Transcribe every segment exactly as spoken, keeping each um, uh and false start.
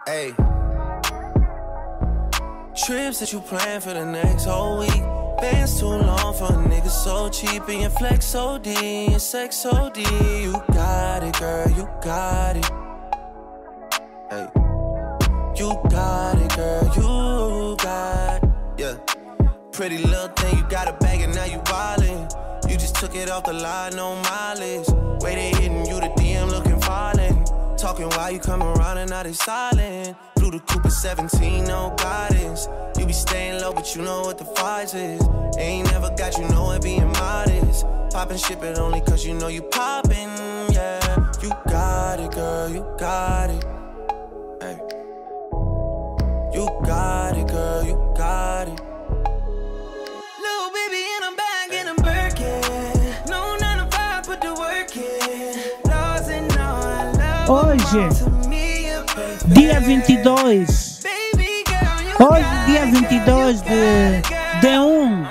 Hey. Trips that you plan for the next whole week. Bands too long for a nigga so cheap. And your flex so D, and sex so D. You got it, girl, you got it. Hey. You got it, girl, you got it. Yeah. Pretty little thing, you got a bag and now you wildin'. You just took it off the line, no mileage. Way they hitting you, the D M looking violent. Talking while you come around and now they silent. Blew the coupe at seventeen, no guidance. You be staying low, but you know what the price is. Ain't never got you know it being modest. Poppin' shit, but only cause you know you poppin', yeah. You got it, girl, you got it. Hey. You got it, girl, you got it. Little baby, and I'm back in a Birkin. No nine to five, put the work in. Lost and all I love. Hoje, dia vinte e dois. Hoje, dia vinte e dois de, de um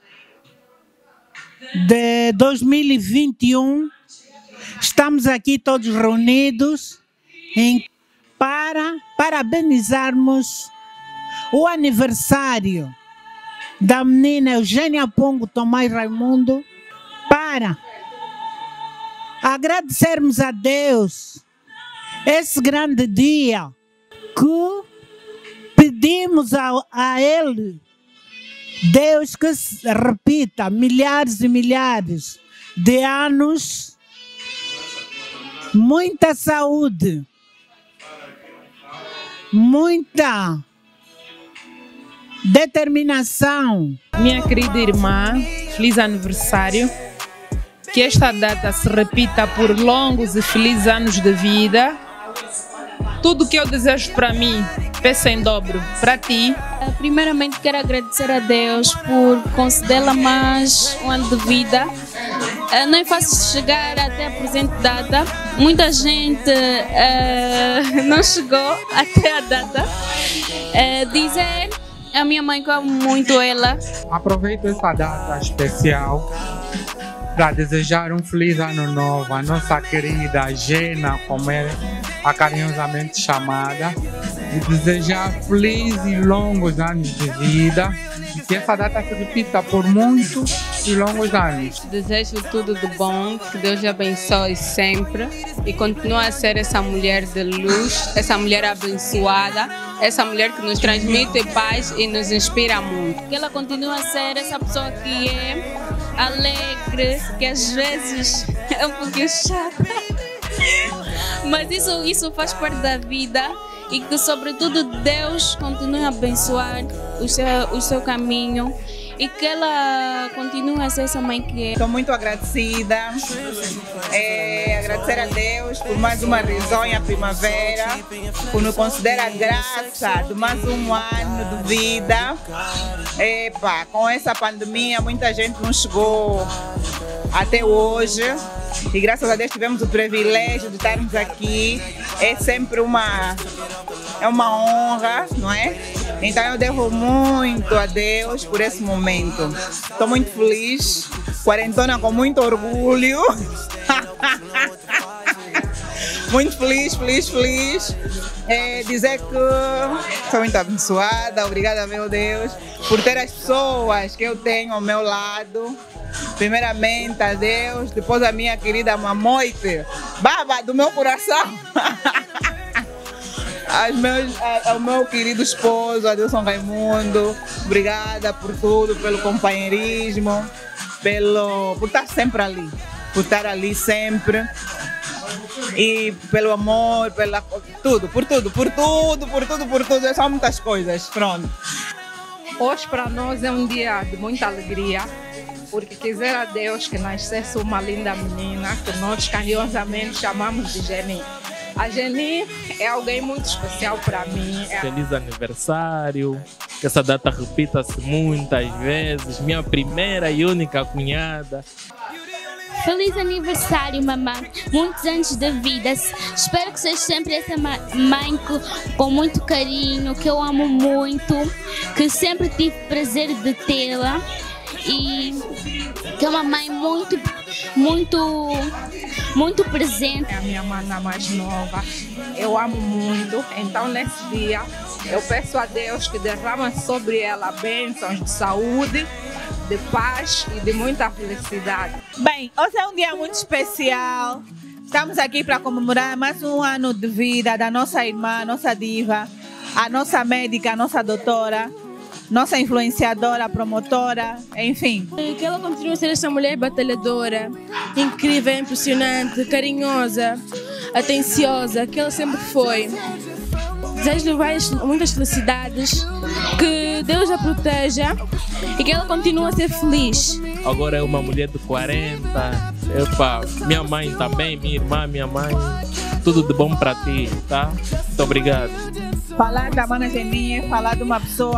de dois mil e vinte e um, estamos aqui todos reunidos em, para parabenizarmos o aniversário da menina Eugênia Pongo Tomás Raimundo, para agradecermos a Deus esse grande dia que pedimos a, a Ele, Deus, que se repita milhares e milhares de anos, muita saúde, muita determinação. Minha querida irmã, feliz aniversário. Que esta data se repita por longos e felizes anos de vida. Tudo que eu desejo para mim, peço em dobro para ti. Primeiramente quero agradecer a Deus por concedê-la mais um ano de vida. Não é fácil chegar até a presente data. Muita gente uh, não chegou até a data. Uh, dizer a minha mãe que eu amo muito ela. Aproveito essa data especial para desejar um feliz ano novo à nossa querida Gena, como é a carinhosamente chamada, e desejar felizes e longos anos de vida, e que essa data se repita por muitos e longos anos. Desejo tudo de bom, que Deus lhe abençoe sempre e continue a ser essa mulher de luz, essa mulher abençoada, essa mulher que nos transmite paz e nos inspira muito. Que ela continue a ser essa pessoa que é alegre, que às vezes é um pouquinho chata, mas isso, isso faz parte da vida, e que sobretudo Deus continue a abençoar o seu, o seu caminho, e que ela continue a ser essa mãe que é. Estou muito agradecida, é, agradecer a Deus por mais uma risonha primavera, por nos considerar graça de mais um ano de vida. Epa, com essa pandemia muita gente não chegou até hoje, e graças a Deus tivemos o privilégio de estarmos aqui. É sempre uma, é uma honra, não é? Então eu devo muito a Deus por esse momento. Estou muito feliz, quarentona com muito orgulho. Muito feliz, feliz, feliz. É dizer que sou muito abençoada, obrigada, meu Deus, por ter as pessoas que eu tenho ao meu lado. Primeiramente a Deus, depois a minha querida Mamoite, baba do meu coração. Aos meus, ao meu querido esposo, Adilson Raimundo, obrigada por tudo, pelo companheirismo, pelo, por estar sempre ali, por estar ali sempre. E pelo amor, pela tudo, por tudo, por tudo, por tudo, por tudo, são muitas coisas, pronto. Hoje para nós é um dia de muita alegria, porque quiser a Deus que nascesse uma linda menina, que nós carinhosamente chamamos de Geni. A Geni é alguém muito especial para mim. Feliz aniversário, que essa data repita-se muitas vezes, minha primeira e única cunhada. Feliz aniversário, mamãe. Muitos anos de vida. Espero que seja sempre essa mãe que, com muito carinho, que eu amo muito, que sempre tive prazer de tê-la, e que é uma mãe muito muito, muito presente. É a minha mana mais nova, eu amo muito, então nesse dia eu peço a Deus que derrama sobre ela bênçãos de saúde, de paz e de muita felicidade. Bem, hoje é um dia muito especial. Estamos aqui para comemorar mais um ano de vida da nossa irmã, nossa diva, a nossa médica, a nossa doutora, nossa influenciadora, promotora, enfim. Que ela continue a ser essa mulher batalhadora, incrível, impressionante, carinhosa, atenciosa, que ela sempre foi. Desejo-lhe várias, muitas felicidades, que Deus a proteja e que ela continue a ser feliz. Agora é uma mulher de quarenta, epa, minha mãe também, minha irmã, minha mãe, tudo de bom para ti, tá? Muito obrigado. Falar da Mana Geni é falar de uma pessoa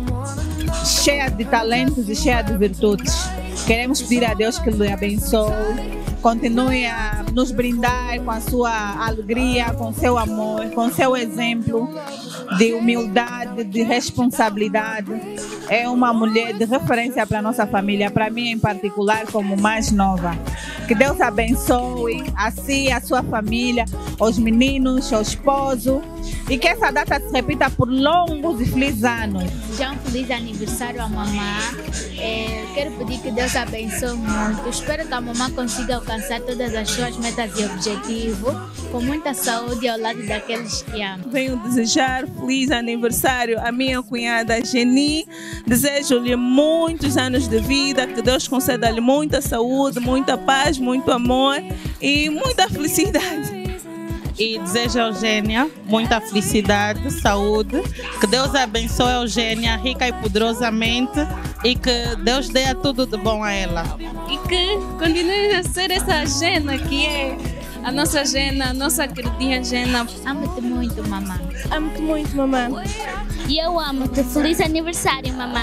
cheia de talentos e cheia de virtudes. Queremos pedir a Deus que lhe abençoe, continue a nos brindar com a sua alegria, com seu amor, com seu exemplo de humildade, de responsabilidade. É uma mulher de referência para a nossa família, para mim em particular como mais nova. Que Deus abençoe a si, a sua família, os meninos, seu esposo, e que essa data se repita por longos e felizes anos. Já um feliz aniversário à mamã. É, quero pedir que Deus abençoe muito. Espero que a mamã consiga alcançar todas as suas metas e objetivos com muita saúde ao lado daqueles que amam. Venho desejar feliz aniversário à minha cunhada Geni. Desejo-lhe muitos anos de vida, que Deus conceda-lhe muita saúde, muita paz, muito amor e muita felicidade. E desejo a Eugênia muita felicidade, saúde, que Deus abençoe a Eugênia rica e poderosamente e que Deus dê tudo de bom a ela. E que continue a ser essa Gena que é a nossa Gena, a nossa queridinha Gena. Amo-te muito, mamã. Amo-te muito, mamã. E eu amo-te. Feliz aniversário, mamã.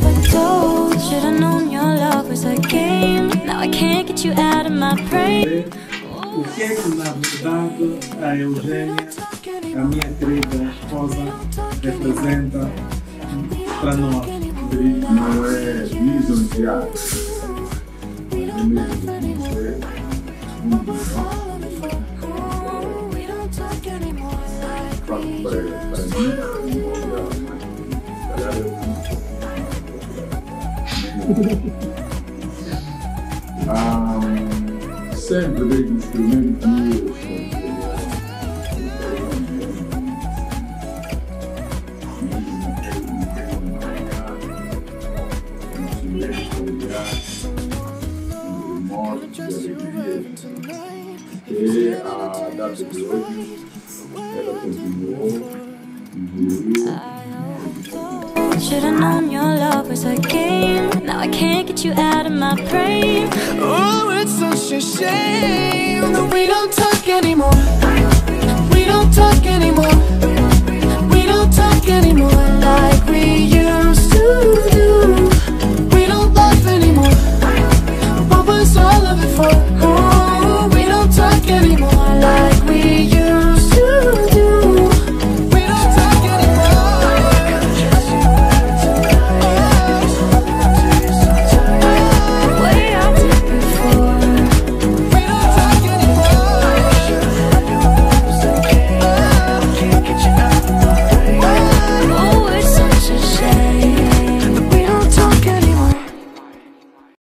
O que é que, na verdade, a Eugênia, a minha querida esposa, representa para nós? Não é lisonjear, é mesmo ser um dos nossos. Para mim, ah, sempre vejo instrumentos e a data de hoje ela continuou e Should've known your love was a game. Now I can't get you out of my brain. Oh, it's such a shame that we don't talk anymore. We don't talk anymore.